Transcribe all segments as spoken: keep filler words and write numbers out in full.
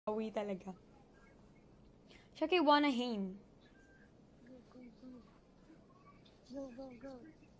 Uwi talaga. Siya kay Wanna Hain. Go, go, go. Go, go, go.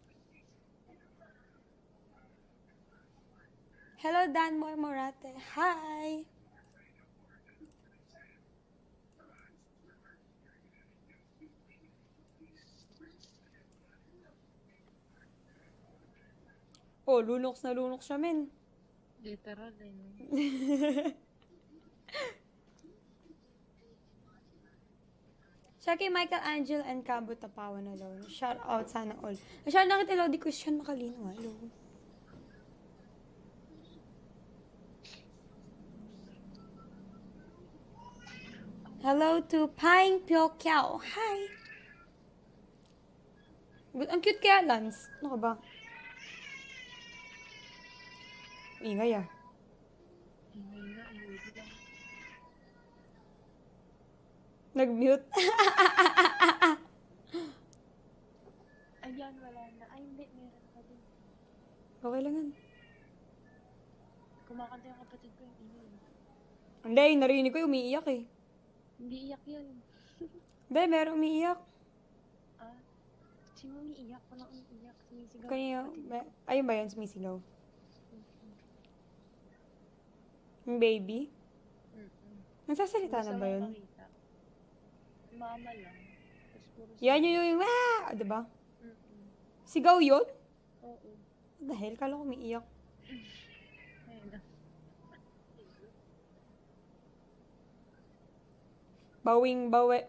Hello, Danmore Morate. Hi! Oh, lunoks na lunoks siya, men. Literal eh. No? Siya kay Michelangelo and Cabo Tapawan alone. Shout out sana all. Shout out kay Lodi Christian Makalino. Hello. Hello to Pine Pyo Kiao. Hi! But ang cute kaya, Lance. Ano ka ba? Ingay ah. Ingay nga, ingay lang. Nag-mute. Ayan, wala na. Ay, hindi. Meron pa din. Okay lang yan. Kumakanta yung kapatid ko yung ingay. Hindi, narinig ko yung umiiyak eh. Hindi iyak yan. Hindi, meron umiiyak. Ah? Sino umiiyak? Walang umiiyak. Sumisigaw. Kaya, kapatid ko. may- ayun ba yun, sumisigaw? Yung baby? Mm-mm. Nagsasalita na Gusto ba lang yun? makita. Mama lang. Tapos puro Yan sigaw. yun yung, ah! Diba? Mm-mm. Sigaw yun? Oo. What the hell? Kala ko umiiyak. Ayun lang. Bawing bawe.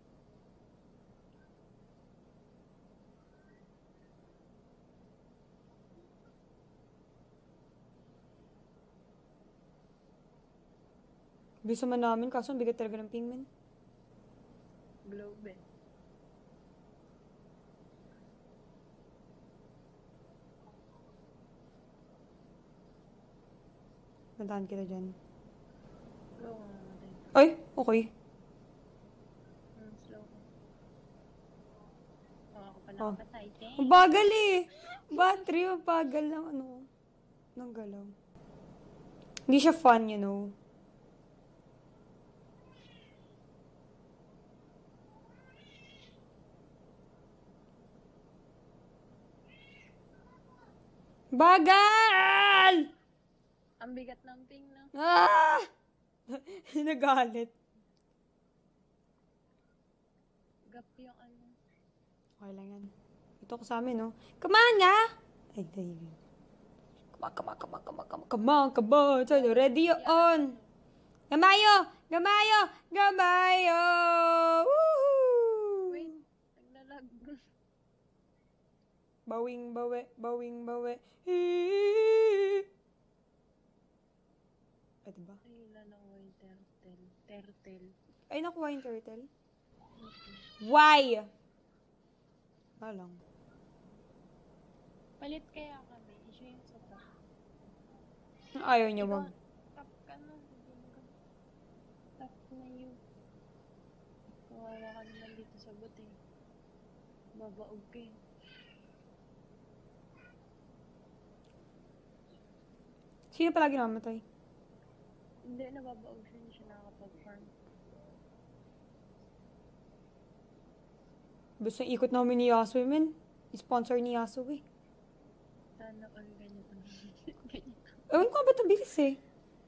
Bisa man namin, kaso ang bigat talaga ng pingman. Globe eh. Nantahan kita dyan. Slow ka naman. Ay, okay. Hmm, slow ka. Oh, ako pala Oh. kapatay. Thanks. Ang bagal eh. Battery, ang bagal ng ano. Ng galaw. Hindi siya fun, you know. Bagal! Ang bigat ng ping na. Ah! Nagalit. Gap yung ano. Okay lang yan. Ito ko sa amin, no? Come on nga! Ay, David. Come on, come on, come on, come on, come on, come on, come on. So, ready on. Gamayo! Gamayo! Gamayo! Woohoo! Wait, naglalag. Bawing bawe, bawing bawe. Ay, diba? Ay, wala na ko yung turtle. Turtle. Ay, nakuha yung turtle. Why? Wala lang. Palit kaya kami. Issue yung sa top. Ayaw niya, Ikaw, wag. top ka na. Top na yun. Kawawa ka naman dito sa buti. Babaog ka eh. Sino palagi namatay? Hindi, nababaog siya. Hindi siya nakakapag-farm. Basta ikot namin ni Yasuo, men. Sponsor ni Yasuo, eh. Sana all ganito. Ganyan. Ewan ko ba't ang bilis, eh.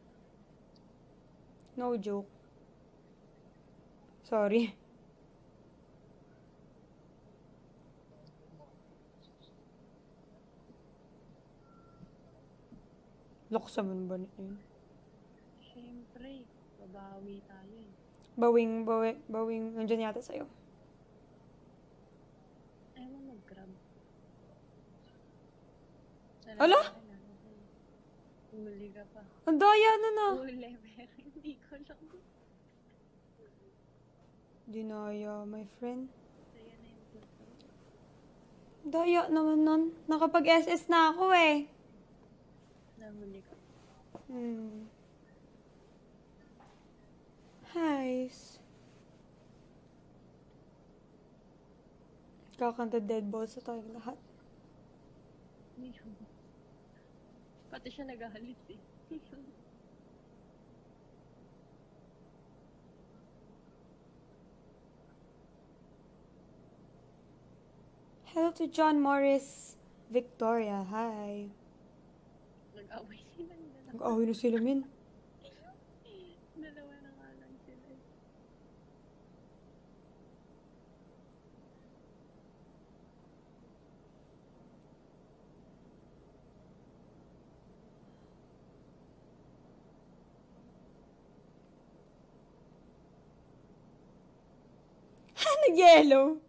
No joke. Sorry. Lakas naman ba na yun? Siyempre, babawi tayo eh. Bawing, bawi, bawing, nandyan yata sa'yo. Ayaw mo mag-grab. Sana Ala? ka na. Huli ka pa. Ang daya na na. Huli, pero hindi ko lang. Dinaya, my friend. Kaya na yung puto. Daya naman nun. Nakapag-S S na ako, eh. Nahuli ka. Hmm. Highs. Kakanta dead balls sa tayong lahat. Hindi siya. Pati siya nagahalit eh. Hello to John Morris Victoria. Hi. Nag-away sila. Dalawa, Nag-away na sila, min. dalawa na nga lang sila. eh. Nag-yellow.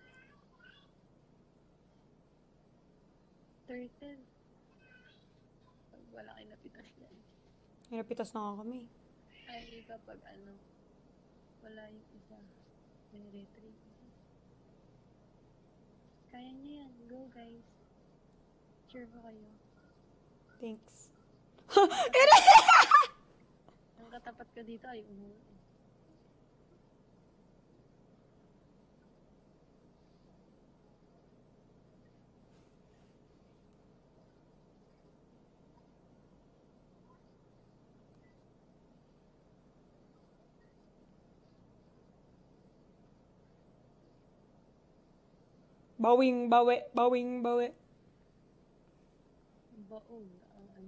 Turtle. Pag wala kayo napitas yan. Ay, napitas na nga kami. Ay, kapag ano, wala yung isa. May retrieve. Kaya niyo yan. Go, guys. Cheer ko kayo. Thanks. Ang katapat ko dito ay umuwi. Bawing, bawi. Bawing, bawi. Baog ang ano.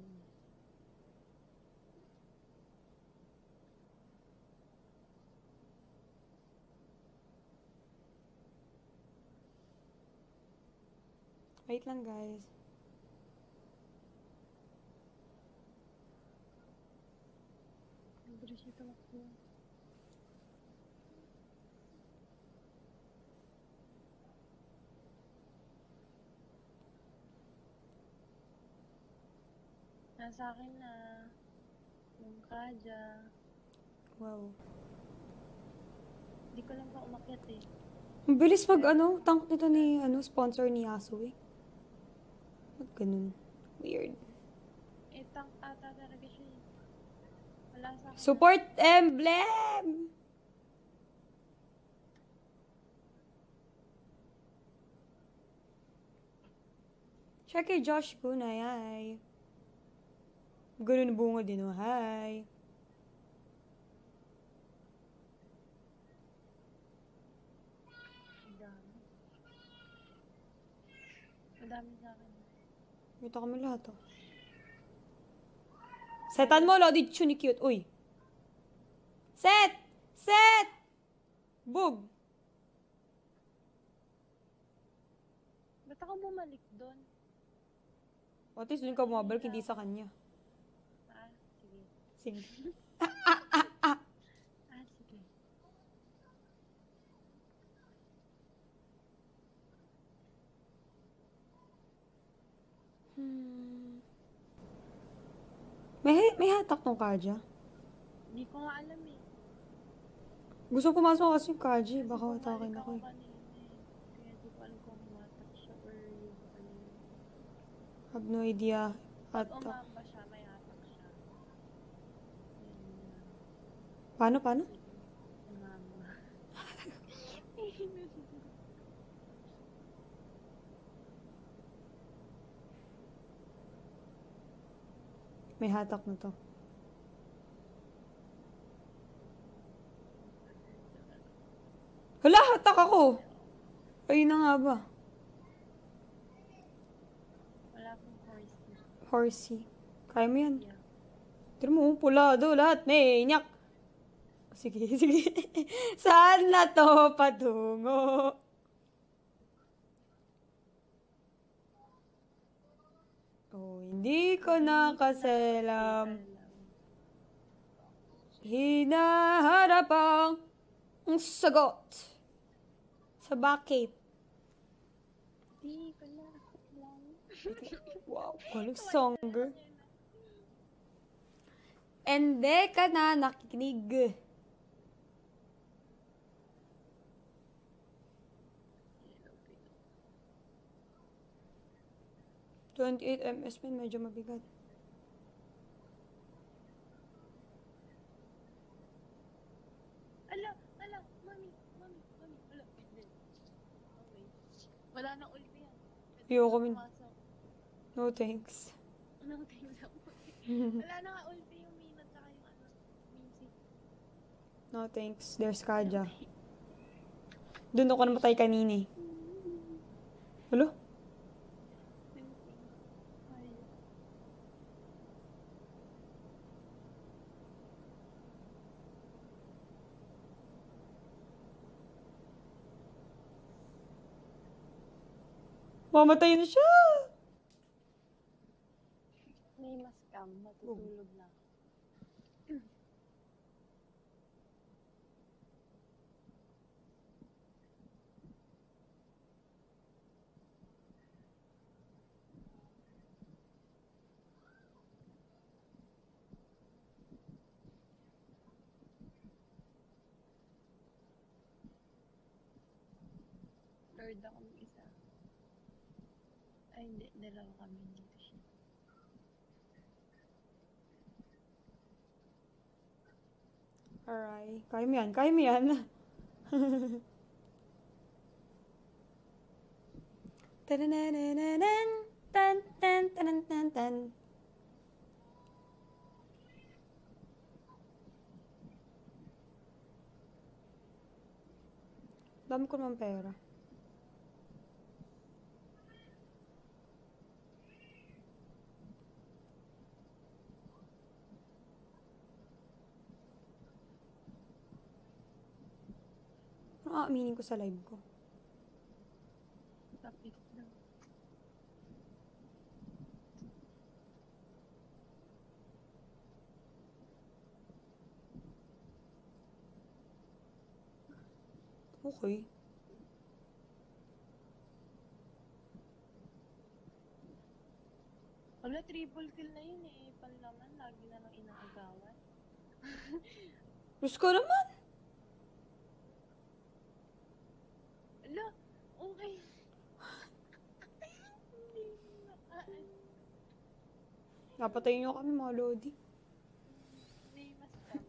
Wait lang, guys. Ang bilis ito ako. Nasa akin na. Yung Kaja. Wow. Hindi ko lang pa umakyat eh. Ang bilis mag, ano, tank nito ni, ano, sponsor ni Yasuo eh. Ba't ganun? Weird. Eh, tank ata talaga siya eh. Wala sa akin. Support emblem! Siya kay Josh Gunay, hi. Ganun bunga din, oh, hi. Ang dami. Ang dami sa akin. Kita kami lahat, oh. Setan mo, Lodi Chuni cute. Uy. Set! Set! Bug! Ba't ako bumalik doon? At least dun ka bumabalik, hindi sa kanya. Ah, sige. Sige. Ah, sige. Hmm. May, may hatak tong Kaja. Hindi ko nga alam eh. Gusto ko pumasok kasi yung Kaji. Kasi Baka bumalik hatakin ako ako eh. kanina eh. Kaya di ko alam kung humatak siya or yung kanina. Have no idea. Pag Hatak. umamba siya, may hatak siya. Yan na. Paano, paano? Umamba. May hatak na to. Hala, hatak ako! Ayun na nga ba? Wala pong horsey. Horsey. Kaya mo yan. Yeah. Tira mo, pulado lahat. Maniac! Sige, sige. Saan na to patungo? Oh, hindi ko nakaselam. Hinaharap ang sagot. Sa bakit? Di ko na alam. Wow, galing songer. Hindi ka na nakikinig. twenty-eight M S men, medyo mabigat. Ala, ala, mami, mami, mami, ala, hindi. Okay. Wala na ulti yan. Pwede Ayoko na min. pumasok. No thanks. Anong tingin lang po? Wala na nga ulti yung Mina tsaka yung ano, Mincy. No thanks. There's Kaja. Doon ako namatay kanina eh. Alo? Thinking. Ayun. Mamatay na siya! May mas cam. Matutulog na. Third ako ng isa. Ay, hindi. Dalawa kami dito siya. Alright. Kaya mo yan. Kaya mo yan. Tananananan, tan, tan, tanan, tan, tan. Dami ko naman pera. Ano aaminin ko sa live ko? Tapit lang. Okay. Wala, triple kill na yun eh. Panlaman, lagi na lang inaagawan. Diyos ko naman! Ala, okay. Hindi nakaan. Napatayin niyo kami mga lodi. May mas cam.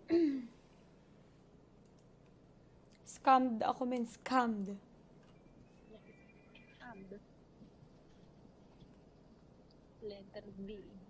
Scammed ako, men. Scammed. And letter B.